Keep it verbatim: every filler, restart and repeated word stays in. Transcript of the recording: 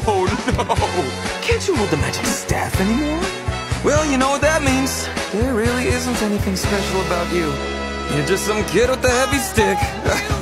Oh no! Can't you hold the magic staff anymore? Well, you know what that means. There really isn't anything special about you. You're just some kid with a heavy stick.